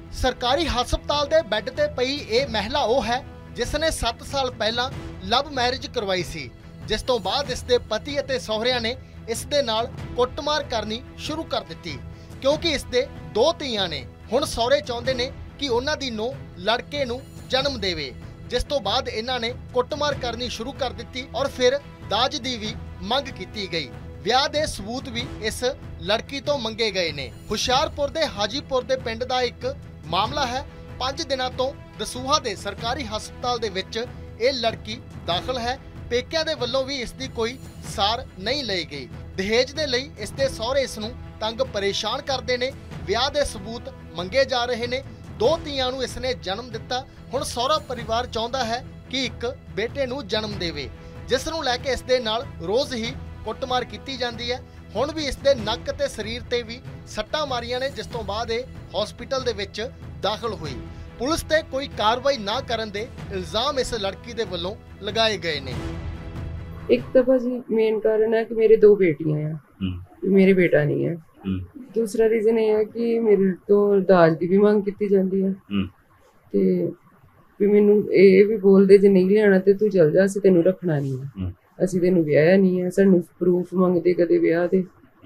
सरकारी हस्पताल के बैड ते पई ये महिला वो है जिसने 7 साल पहला लव मैरिज करवाई सी, जिस तो बाद इसके पति अते सहुरियां ने इस दे नाल कुੱਟਮਾਰ करनी शुरू कर दी क्योंकि इसके 2 ਧੀਆਂ ने। हुण सहुरे चाहुंदे ने कि उन्हां दी नूंह लड़के नूं जन्म देवे, जिस तो बाद इन्हां ने कुੱਟਮਾਰ करनी शुरू कर दी और फिर दाज दी भी मंग की गई। ਵਿਆਹ ਦੇ सबूत भी इस लड़की तो मंगे गए ने। ਹੁਸ਼ਿਆਰਪੁਰ ਦੇ ਹਾਜੀਪੁਰ ਦੇ ਪਿੰਡ ਦਾ ਇੱਕ मामला है। 5 ਦਿਨਾਂ ਤੋਂ ਦਸੂਹਾ ਦੇ ਸਰਕਾਰੀ ਹਸਪਤਾਲ ਦੇ ਵਿੱਚ ਇਹ ਲੜਕੀ ਦਾਖਲ ਹੈ। ਪੇਕਿਆਂ ਦੇ ਵੱਲੋਂ ਵੀ ਇਸ ਦੀ ਕੋਈ ਸਾਰ ਨਹੀਂ ਲਈ ਗਈ। ਦਹੇਜ ਦੇ ਲਈ ਇਸ ਦੇ ਸਹੁਰੇ ਇਸ ਨੂੰ ਤੰਗ ਪਰੇਸ਼ਾਨ ਕਰਦੇ ਨੇ। ਵਿਆਹ ਦੇ ਸਬੂਤ ਮੰਗੇ ਜਾ ਰਹੇ ਨੇ। 2 ਧੀਆਂ ਨੂੰ ਇਸ ਨੇ ਜਨਮ ਦਿੱਤਾ। ਹੁਣ ਸਹੁਰਾ ਪਰਿਵਾਰ ਚਾਹੁੰਦਾ ਹੈ ਕਿ ਇੱਕ ਬੇਟੇ ਨੂੰ ਜਨਮ ਦੇਵੇ, ਜਿਸ ਨੂੰ ਲੈ ਕੇ ਇਸ ਦੇ ਨਾਲ ਰੋਜ਼ ਹੀ ਕੁੱਟਮਾਰ ਕੀਤੀ ਜਾਂਦੀ ਹੈ। ਹੁਣ ਵੀ ਇਸ ਦੇ ਨੱਕ ਤੇ ਸਰੀਰ ਤੇ ਵੀ ਸੱਟਾਂ ਮਾਰੀਆਂ ਨੇ, ਜਿਸ ਤੋਂ ਬਾਅਦ ਇਹ ਹਸਪੀਟਲ ਦੇ ਵਿੱਚ ਦਾਖਲ ਹੋਈ। ਪੁਲਿਸ ਤੇ ਕੋਈ ਕਾਰਵਾਈ ਨਾ ਕਰਨ ਦੇ ਇਲਜ਼ਾਮ ਇਸ ਲੜਕੀ ਦੇ ਵੱਲੋਂ ਲਗਾਏ ਗਏ ਨੇ। एक तो भाजी मेन कारण है कि मेरे 2 बेटियां हैं, मेरे बेटा नहीं है। दूसरा रीजन ये है कि मेरे तो दाज की भी मांग की जाती है ते भी मैनू ये भी बोलते जे नहीं लियाना ते तू चल जा, असीं तैनूं रखना नहीं है, असीं तैनूं विआहिਆ नहीं है। सानूं प्रूफ मंगते कदे विआह दे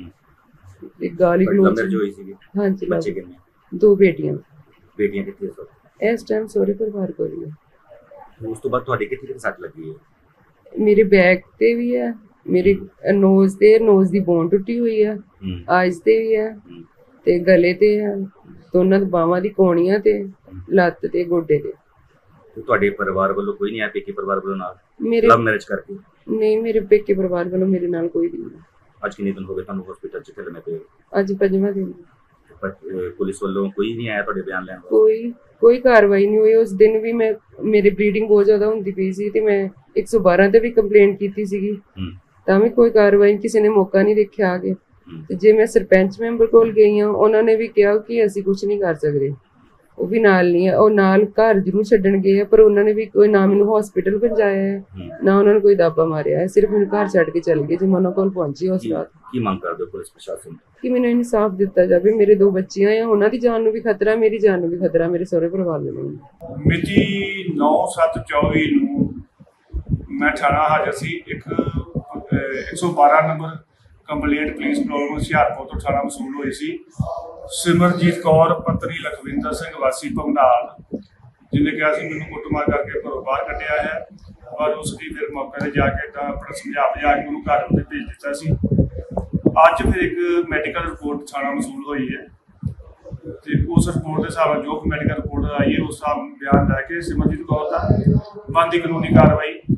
ते गाली गलोच। हाँ जी, बच्चे कितने? 2 बेटियां। बेटियां कितने सो इस टाइम सहुरे परिवार कोल ही है। उस तो बाद तुहाडी कितनी सट लगी है? मेरे बैक ते भी है, मेरे नोज दी बोन टुटी हुई है, आइज ते भी है ते गले ते है, दोनों बावां दी कोणियां ते लत्त ते गोडे ते। तो तुहाडे परिवार वालों कोई नहीं आया? पेके परिवार वालों नाल मेरे लव मैरिज करके? नहीं, मेरे पेके परिवार वालों मेरे नाल कोई भी नहीं। आज कितने दिन हो गए तुहानूं हॉस्पिटल च चलने पे? आज 5वां दिन। पुलिस वालों कोई नहीं आया तुहाडे बयान लैण? कोई कार्रवाई नहीं हुई। उस दिन भी मैं मेरी ब्लीडिंग बहुत ज्यादा होंदी पई सी ते मैं 112 ਤੇ ਵੀ ਕੰਪਲੇਂਟ ਕੀਤੀ ਸੀਗੀ, ਤਾਂ ਵੀ ਕੋਈ ਕਾਰਵਾਈ ਕਿਸੇ ਨੇ ਮੌਕਾ ਨਹੀਂ ਦੇਖਿਆ ਆ ਕੇ। ਤੇ ਜੇ ਮੈਂ ਸਰਪੰਚ ਮੈਂਬਰ ਕੋਲ ਗਈ ਹਾਂ, ਉਹਨਾਂ ਨੇ ਵੀ ਕਿਹਾ ਕਿ ਅਸੀਂ ਕੁਝ ਨਹੀਂ ਕਰ ਸਕਦੇ, ਉਹ ਵੀ ਨਾਲ ਨਹੀਂ ਹੈ। ਉਹ ਨਾਲ ਘਰ ਜ਼ਰੂਰ ਛੱਡਣ ਗਏ ਆ, ਪਰ ਉਹਨਾਂ ਨੇ ਵੀ ਕੋਈ ਨਾ ਮੈਨੂੰ ਹਸਪੀਟਲ ਪਹੁੰਚਾਇਆ ਹੈ, ਨਾ ਉਹਨਾਂ ਨੇ ਕੋਈ ਦਾਬਾ ਮਾਰਿਆ ਹੈ, ਸਿਰਫ ਮੈਨੂੰ ਘਰ ਛੱਡ ਕੇ ਚਲ ਗਏ ਜੇ ਮੈਂ ਉਹਨਾਂ ਕੋਲ ਪਹੁੰਚੀ ਉਸ ਰਾਤ। ਕੀ ਮੰਗ ਕਰਦੇ ਹੋ ਪੁਲਿਸ ਪ੍ਰਸ਼ਾਸਨ ਕਿ ਮੈਨੂੰ ਇਨਸਾਫ ਦਿੱਤਾ ਜਾਵੇ। ਮੇਰੇ 2 ਬੱਚੀਆਂ ਆ, ਉਹਨਾਂ ਦੀ ਜਾਨ ਨੂੰ ਵੀ ਖਤਰਾ, ਮੇਰੀ ਜਾਨ ਨੂੰ ਵੀ ਖਤਰਾ, ਮੇਰੇ ਸਹੁਰੇ ਪਰਿਵਾਰ ਨੂੰ। ਮਿਤੀ 9/7/24 ਨੂੰ मैं थाना हाजिर सी। एक 112 number complaint police problem Hoshiarpur ਤੋਂ थाना वसूल हुई सी। सिमरजीत कौर पत्नी लखविंदर सिंह वासी भंगनाल, जिन्हें कहा सी मैनूं कुੱਟਮਾਰ करके घरों बाहर कढ़िया है, और उसकी फिर मौके पर जाके अपना समझा बुझा के उन्होंने घर उत्ते भेज दिता सी। अज फिर एक मैडिकल रिपोर्ट थाना वसूल हुई है ਤੇ उस रिपोर्ट के हिसाब जो मैडिकल रिपोर्ट आई है उस हिसाब बयान लैके सिमरजीत कौर का बनती कानूनी कार्रवाई